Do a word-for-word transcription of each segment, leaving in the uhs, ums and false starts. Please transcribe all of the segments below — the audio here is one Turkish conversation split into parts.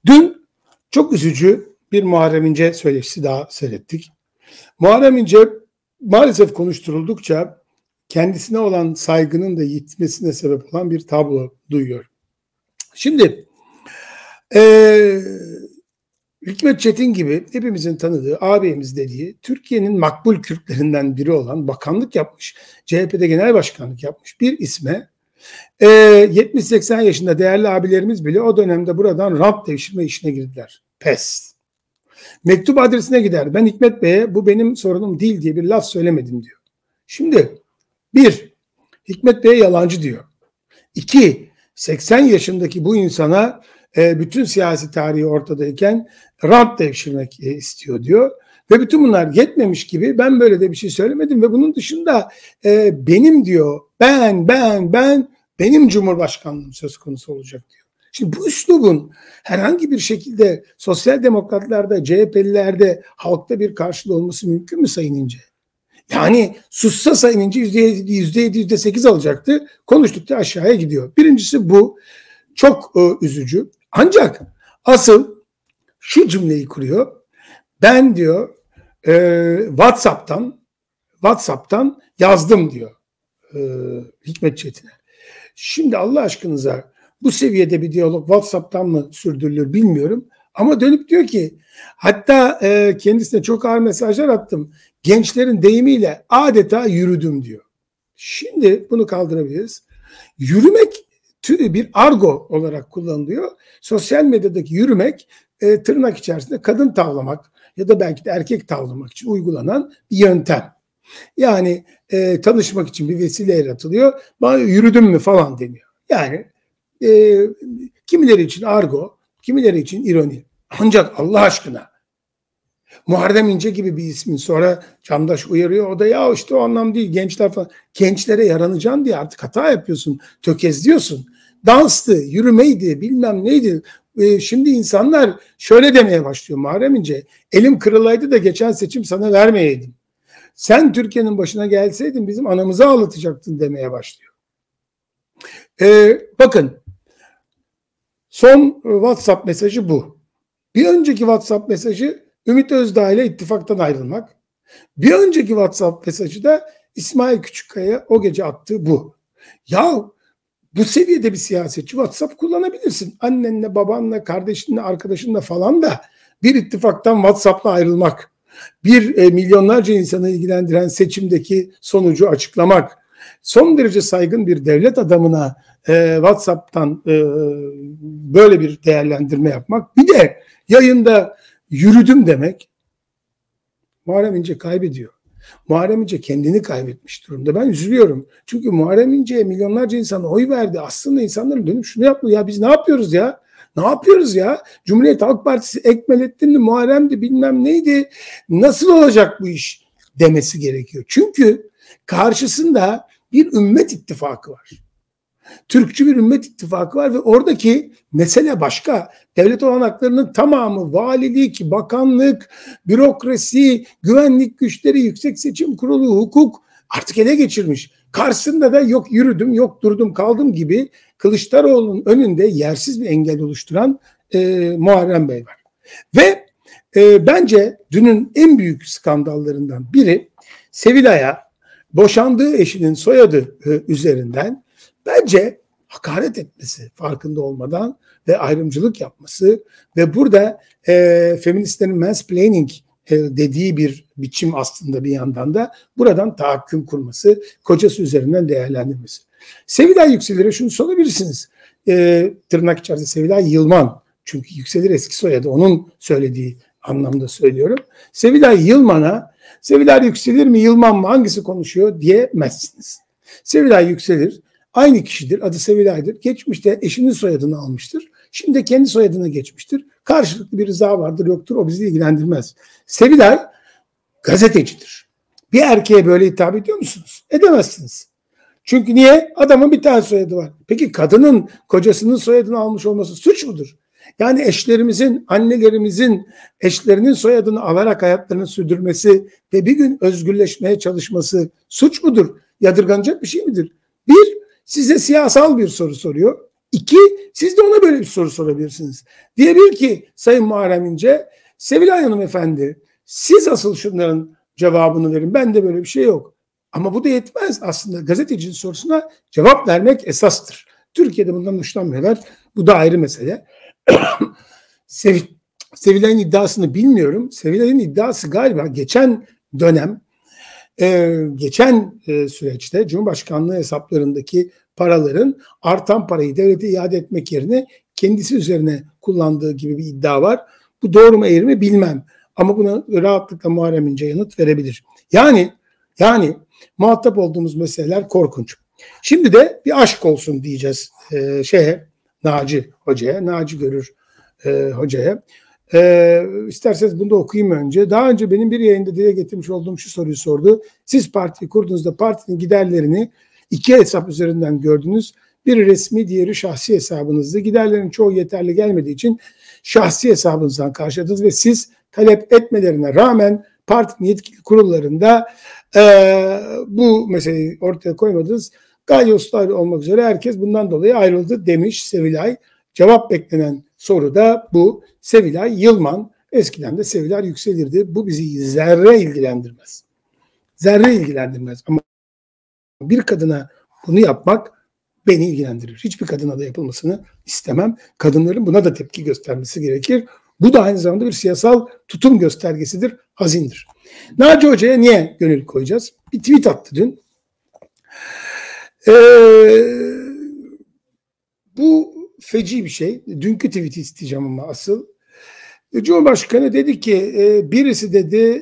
Dün çok üzücü bir Muharrem İnce söyleşisi daha seyrettik. Muharrem İnce maalesef konuşturuldukça kendisine olan saygının da yitmesine sebep olan bir tablo duyuyor. Şimdi e, Hikmet Çetin gibi hepimizin tanıdığı, ağabeyimiz dediği, Türkiye'nin makbul Kürtlerinden biri olan, bakanlık yapmış, C H P'de genel başkanlık yapmış bir isme e, yetmiş seksen yaşında değerli abilerimiz bile o dönemde buradan rant devşirme işine girdiler. Pes. Mektup adresine gider. Ben Hikmet Bey'e bu benim sorunum değil diye bir laf söylemedim diyor. Şimdi bir, Hikmet Bey'e yalancı diyor. İki, seksen yaşındaki bu insana e, bütün siyasi tarihi ortadayken rant devşirmek e, istiyor diyor. Ve bütün bunlar yetmemiş gibi ben böyle de bir şey söylemedim ve bunun dışında e, benim diyor, ben, ben, ben, benim Cumhurbaşkanlığım söz konusu olacak diyor. Şimdi bu üslubun herhangi bir şekilde sosyal demokratlarda, C H P'lilerde, halkta bir karşılığı olması mümkün mü Sayın İnce? Yani sussa Sayın İnce yüzde yedi, yüzde yedi, yüzde sekiz alacaktı. Konuştukça aşağıya gidiyor. Birincisi bu. Çok e, üzücü. Ancak asıl şu cümleyi kuruyor. Ben diyor e, WhatsApp'tan WhatsApp'tan yazdım diyor e, Hikmet Çetin'e. Şimdi Allah aşkınıza bu seviyede bir diyalog WhatsApp'tan mı sürdürülür bilmiyorum. Ama dönüp diyor ki hatta e, kendisine çok ağır mesajlar attım. Gençlerin deyimiyle adeta yürüdüm diyor. Şimdi bunu kaldırabiliriz. Yürümek türü bir argo olarak kullanılıyor. Sosyal medyadaki yürümek e, tırnak içerisinde kadın tavlamak ya da belki de erkek tavlamak için uygulanan bir yöntem. Yani e, tanışmak için bir vesile yaratılıyor. Bana yürüdüm mü falan deniyor. Yani e, kimileri için argo, kimileri için ironi. Ancak Allah aşkına Muharrem İnce gibi bir ismin sonra Candaş uyarıyor. O da ya işte o anlam değil gençler falan. Gençlere yaranacaksın diye artık hata yapıyorsun. Tökezliyorsun. Danstı, yürümeydi, bilmem neydi. Ee, şimdi insanlar şöyle demeye başlıyor Muharrem İnce. Elim kırılaydı da geçen seçim sana vermeyeydim. Sen Türkiye'nin başına gelseydin bizim anamızı ağlatacaktın demeye başlıyor. Ee, bakın son WhatsApp mesajı bu. Bir önceki WhatsApp mesajı Ümit Özdağ ile ittifaktan ayrılmak. Bir önceki WhatsApp mesajı da İsmail Küçükkaya o gece attığı bu. Ya bu seviyede bir siyasetçi WhatsApp kullanabilirsin. Annenle, babanla, kardeşinle, arkadaşınla falan da bir ittifaktan WhatsApp'la ayrılmak. Bir e, milyonlarca insanı ilgilendiren seçimdeki sonucu açıklamak. Son derece saygın bir devlet adamına e, WhatsApp'tan e, böyle bir değerlendirme yapmak. Bir de yayında yürüdüm demek. Muharrem İnce kaybediyor. Muharrem İnce kendini kaybetmiş durumda. Ben üzülüyorum. Çünkü Muharrem İnce'ye milyonlarca insan oy verdi. Aslında insanların dönüp şunu yapmıyor. Ya biz ne yapıyoruz ya? Ne yapıyoruz ya? Cumhuriyet Halk Partisi Ekmelettin'di, Muharrem'di bilmem neydi. Nasıl olacak bu iş demesi gerekiyor. Çünkü karşısında bir ümmet ittifakı var. Türkçü bir ümmet ittifakı var ve oradaki mesele başka. Devlet olanaklarının tamamı valilik, bakanlık, bürokrasi, güvenlik güçleri, yüksek seçim kurulu, hukuk artık ele geçirmiş. Karşısında da yok yürüdüm, yok durdum, kaldım gibi Kılıçdaroğlu'nun önünde yersiz bir engel oluşturan e, Muharrem Bey var. Ve e, bence dünün en büyük skandallarından biri Sevilay'a boşandığı eşinin soyadı e, üzerinden bence hakaret etmesi farkında olmadan ve ayrımcılık yapması ve burada e, feministlerin mansplaining e, dediği bir biçim aslında bir yandan da buradan tahakküm kurması, kocası üzerinden değerlendirmesi. Sevilay Yükselir'e şunu sorabilirsiniz. E, tırnak içerisinde Sevilay Yılman. Çünkü Yükselir eski soyadı. Onun söylediği anlamda söylüyorum. Sevilay Yılman'a Sevilay Yükselir mi Yılman mı hangisi konuşuyor diyemezsiniz. Sevilay Yükselir aynı kişidir. Adı Sevilay'dır. Geçmişte eşinin soyadını almıştır. Şimdi de kendi soyadına geçmiştir. Karşılıklı bir rıza vardır yoktur. O bizi ilgilendirmez. Sevilay gazetecidir. Bir erkeğe böyle hitap ediyor musunuz? Edemezsiniz. Çünkü niye? Adamın bir tane soyadı var. Peki kadının kocasının soyadını almış olması suç mudur? Yani eşlerimizin, annelerimizin eşlerinin soyadını alarak hayatlarını sürdürmesi ve bir gün özgürleşmeye çalışması suç mudur? Yadırganacak bir şey midir? Bir, size siyasal bir soru soruyor. İki, siz de ona böyle bir soru sorabilirsiniz. Diyebilir ki Sayın Muharrem İnce, Sevilay Hanımefendi, siz asıl şunların cevabını verin. Bende böyle bir şey yok. Ama bu da yetmez. Aslında gazetecinin sorusuna cevap vermek esastır. Türkiye'de bundan hoşlanmıyorlar. Bu da ayrı mesele. Sev, Sevilay'ın iddiasını bilmiyorum. Sevilay'ın iddiası galiba geçen dönem, e, geçen e, süreçte Cumhurbaşkanlığı hesaplarındaki paraların artan parayı devlete iade etmek yerine kendisi üzerine kullandığı gibi bir iddia var. Bu doğru mu eğri mi bilmem. Ama buna rahatlıkla Muharrem İnce yanıt verebilir. Yani yani muhatap olduğumuz meseleler korkunç. Şimdi de bir aşk olsun diyeceğiz e, şeye, Naci Hoca'ya, Naci Görür e, Hoca'ya. E, isterseniz bunu da okuyayım önce. Daha önce benim bir yayında dile getirmiş olduğum şu soruyu sordu. Siz partiyi kurduğunuzda partinin giderlerini iki hesap üzerinden gördünüz. Biri resmi, diğeri şahsi hesabınızdı. Giderlerin çoğu yeterli gelmediği için şahsi hesabınızdan karşıladınız ve siz talep etmelerine rağmen partinin yetkili kurullarında e, bu meseleyi ortaya koymadınız. Galyoslar olmak üzere herkes bundan dolayı ayrıldı demiş Sevilay. Cevap beklenen soru da bu. Sevilay Yılman, eskiden de Sevilay yükselirdi. Bu bizi zerre ilgilendirmez. Zerre ilgilendirmez ama bir kadına bunu yapmak beni ilgilendirir. Hiçbir kadına da yapılmasını istemem. Kadınların buna da tepki göstermesi gerekir. Bu da aynı zamanda bir siyasal tutum göstergesidir, hazindir. Naci Hoca'ya niye gönül koyacağız? Bir tweet attı dün. Ee, bu feci bir şey. Dünkü tweet'i isteyeceğim ama asıl. Cumhurbaşkanı dedi ki birisi dedi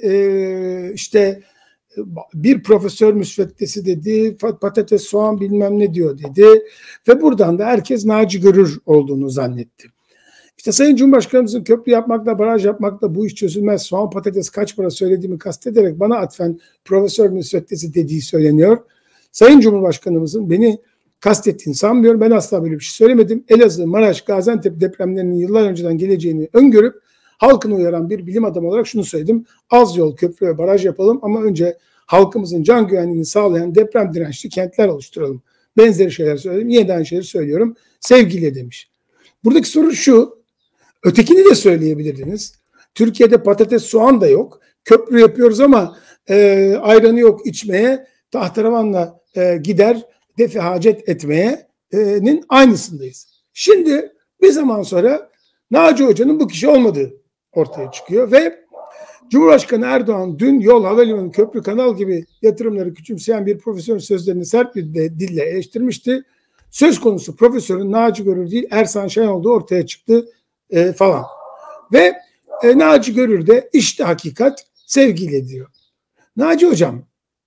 işte bir profesör müsveddesi dedi, patates, soğan bilmem ne diyor dedi ve buradan da herkes Naci Görür olduğunu zannetti. İşte Sayın Cumhurbaşkanımızın köprü yapmakla, baraj yapmakla bu iş çözülmez, soğan patates kaç para söylediğimi kastederek bana atfen profesör müsveddesi dediği söyleniyor. Sayın Cumhurbaşkanımızın beni kastettiğini sanmıyorum. Ben asla böyle bir şey söylemedim. Elazığ, Maraş, Gaziantep depremlerinin yıllar önceden geleceğini öngörüp halkını uyaran bir bilim adamı olarak şunu söyledim. Az yol, köprü ve baraj yapalım ama önce halkımızın can güvenliğini sağlayan deprem dirençli kentler oluşturalım. Benzeri şeyler söyledim. Yeniden şeyleri söylüyorum. Sevgiyle demiş. Buradaki soru şu. Ötekini de söyleyebilirdiniz. Türkiye'de patates, soğan da yok. Köprü yapıyoruz ama e, ayranı yok içmeye. Tahterevanla e, gider defi hacet etmeye'nin aynısındayız. Şimdi bir zaman sonra Naci Hoca'nın bu kişi olmadığı ortaya çıkıyor ve Cumhurbaşkanı Erdoğan dün yol, havalimanı, köprü, kanal gibi yatırımları küçümseyen bir profesörün sözlerini sert bir de, dille eleştirmişti. Söz konusu profesörün Naci Görür değil Ersan Şen olduğu ortaya çıktı e, falan. Ve e, Naci Görür de işte hakikat sevgiyle diyor. Naci Hocam,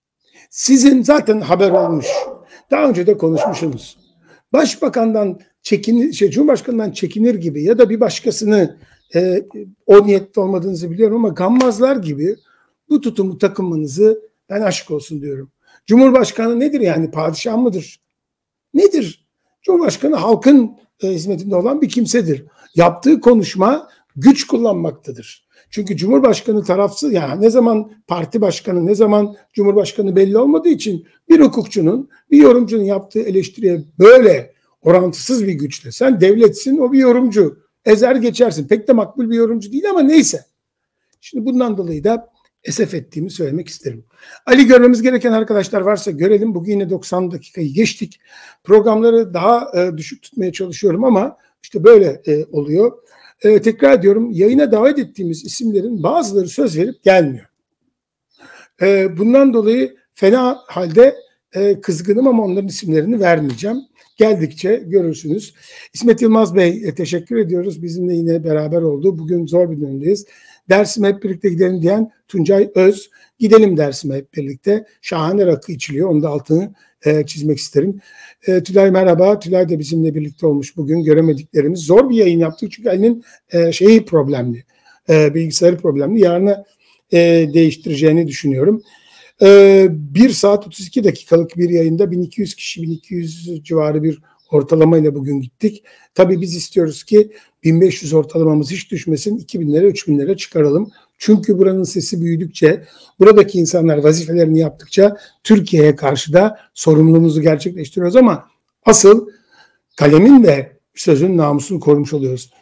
sizin zaten haber olmuş. Daha önce de konuşmuşsunuz. Başbakandan çekinir, şey, Cumhurbaşkanından çekinir gibi ya da bir başkasını e, o niyette olmadığınızı biliyorum ama gammazlar gibi bu tutumu takınmanızı ben aşk olsun diyorum. Cumhurbaşkanı nedir yani? Padişah mıdır? Nedir? Cumhurbaşkanı halkın e, hizmetinde olan bir kimsedir. Yaptığı konuşma güç kullanmaktadır. Çünkü Cumhurbaşkanı tarafsız, yani ne zaman parti başkanı, ne zaman Cumhurbaşkanı belli olmadığı için bir hukukçunun, bir yorumcunun yaptığı eleştiriye böyle orantısız bir güçle, sen devletsin, o bir yorumcu, ezer geçersin. Pek de makbul bir yorumcu değil ama neyse. Şimdi bundan dolayı da esef ettiğimi söylemek isterim. Ali, görmemiz gereken arkadaşlar varsa görelim. Bugün yine doksan dakikayı geçtik. Programları daha e, düşük tutmaya çalışıyorum ama işte böyle e, oluyor. E, tekrar ediyorum, yayına davet ettiğimiz isimlerin bazıları söz verip gelmiyor. E, bundan dolayı fena halde e, kızgınım ama onların isimlerini vermeyeceğim. Geldikçe görürsünüz. İsmet Yılmaz Bey e, teşekkür ediyoruz. Bizimle yine beraber oldu. Bugün zor bir dönemdeyiz. Dersim'e hep birlikte gidelim diyen Tuncay Öz. Gidelim Dersim'e hep birlikte. Şahane rakı içiliyor. Onun da altını e, çizmek isterim. E, Tülay merhaba. Tülay da bizimle birlikte olmuş bugün. Göremediklerimiz. Zor bir yayın yaptık çünkü Ali'nin e, şeyi problemli. E, bilgisayarı problemli. Yarına e, değiştireceğini düşünüyorum. E, bir saat otuz iki dakikalık bir yayında bin iki yüz kişi, bin iki yüz civarı bir ortalamayla bugün gittik. Tabii biz istiyoruz ki bin beş yüz ortalamamız hiç düşmesin, iki binlere, üç binlere çıkaralım. Çünkü buranın sesi büyüdükçe, buradaki insanlar vazifelerini yaptıkça Türkiye'ye karşı da sorumluluğumuzu gerçekleştiriyoruz ama asıl kalemin ve sözün namusunu korumuş oluyoruz.